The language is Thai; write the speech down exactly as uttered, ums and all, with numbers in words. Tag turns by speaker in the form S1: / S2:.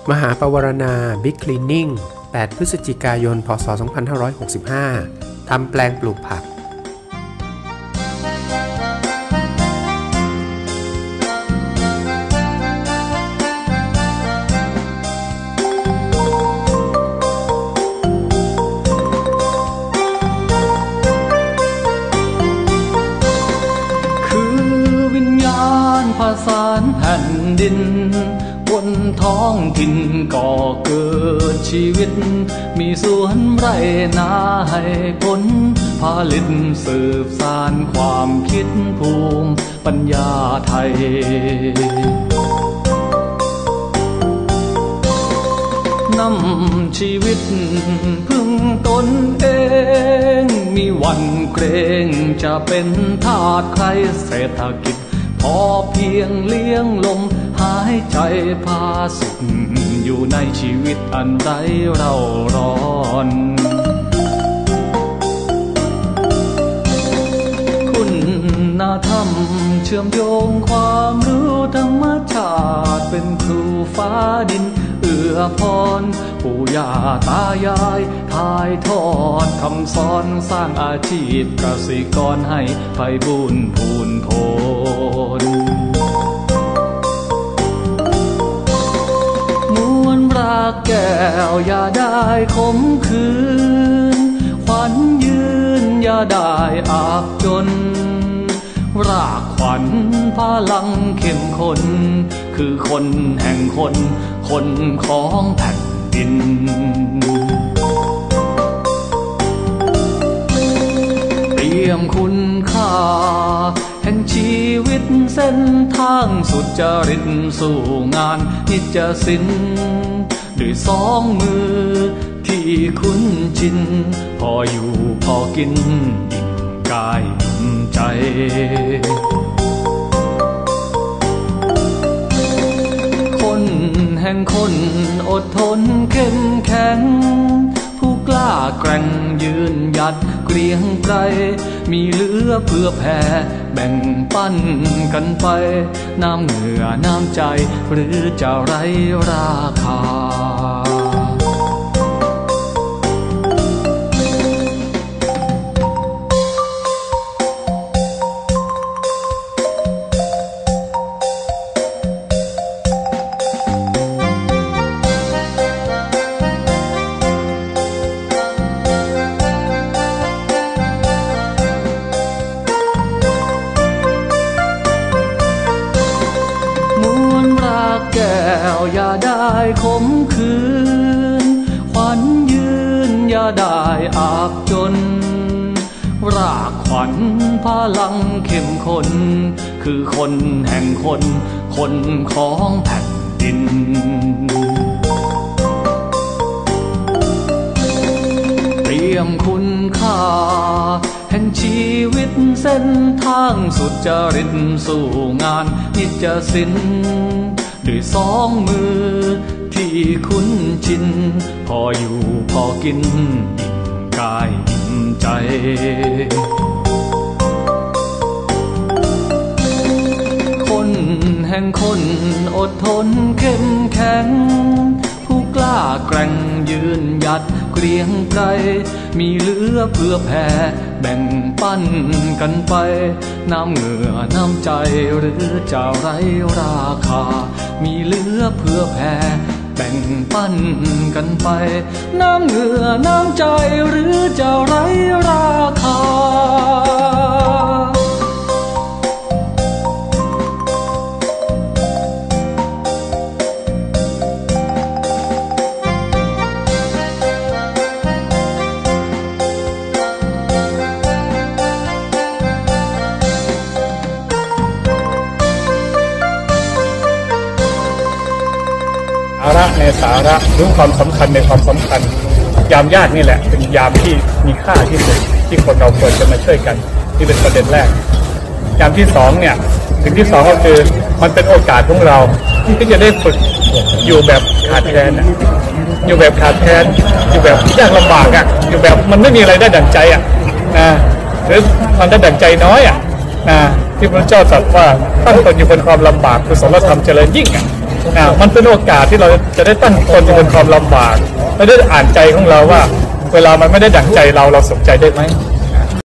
S1: มหาปวารณา Big Cleaning แปด พฤศจิกายน พ.ศ. สองพันห้าร้อยหกสิบห้า ทำแปลงปลูกผัก
S2: ผสานแผ่นดินบนท้องถิ่นก่อเกิดชีวิตมีสวนไร่นาให้ผลผลิตสืบสานความคิดภูมิปัญญาไทยนำชีวิตพึ่งตนเองมีวันเกรงจะเป็นทาสใครเศรษฐกิจพอเพียงเลี้ยงลมหายใจพาสุขอยู่ในชีวิตอันไร้เราร้อนคุณธรรมเชื่อมโยงความรู้ธรรมชาติเป็นครูฟ้าดินเอื้อพรปู่ย่าตายายถ่ายทอดคำสอนสร้างอาชีพเกษตรกรให้ไพบูลย์พูนโพนมวลรักแก้วอย่าได้ขมขืนขวัญยืนอย่าได้อาบจนรากขวัญพลังเข้มข้นคือคนแห่งคนคนของแผ่นดินเตรียมคุณค่าแห่งชีวิตเส้นทางสุจริตสู่งานนิจศิลป์ด้วยสองมือที่คุ้นชินพออยู่พอกินอิ่มกายอิ่มใจคนแห่งคนอดทนเข้มแข็งผู้กล้าแกร่งยืนหยัดเกรียงไกรมีเหลือเพื่อแผ่แบ่งปันกันไปน้ำเหงื่อน้ำใจหรือจะไร้ราคาแก้วอย่าได้ขมขืนขวัญยืนอย่าได้อาบจนรากขวัญพลังเข้มข้นคือคนแห่งคนคนของแผ่นดินเตรียมคุณค่าแห่งชีวิตเส้นทางสุจริตสู่งานนิจศิลป์ด้วยสองมือที่คุ้นชินพออยู่พอกินอิ่มกายอิ่มใจคนแห่งคนอดทนเข้มแข็งผู้กล้าแกร่งยืนหยัดเกรียงไกรมีเหลือเพื่อแผ่แบ่งปันกันไปน้ำเหงื่อน้ำใจหรือจะไร้ราคามีเหลือเพื่อแผ่แบ่งปันกันไปน้ำเหงื่อน้ำใจหรือจะไร้ราคา
S3: สาระในสาระรู้ความสำคัญในความสำคัญยามยากนี่แหละเป็นยามที่มีค่าที่สุดที่คนเราควรจะมาช่วยกันที่เป็นประเด็นแรกยามที่สองเนี่ยสิ่งที่สองก็คือมันเป็นโอกาสของเราที่จะได้ฝึกอยู่แบบขาดแคลนอยู่แบบขาดแคลนอยู่แบบยากลำบากอ่ะอยู่แบบมันไม่มีอะไรได้ดั่งใจอ่ะนะหรือมันได้ดั่งใจน้อยอ่ะนะที่พระเจ้าตรัสว่าตั้งตนอยู่บนความลำบากกุศลธรรมเจริญยิ่งอ่ะอ่ามันเป็นโอกาสที่เราจะได้ตั้งตนอยู่บนความลำบากและได้อ่านใจของเราว่าเวลามันไม่ได้ดั่งใจเราเราสนใจได้ไหม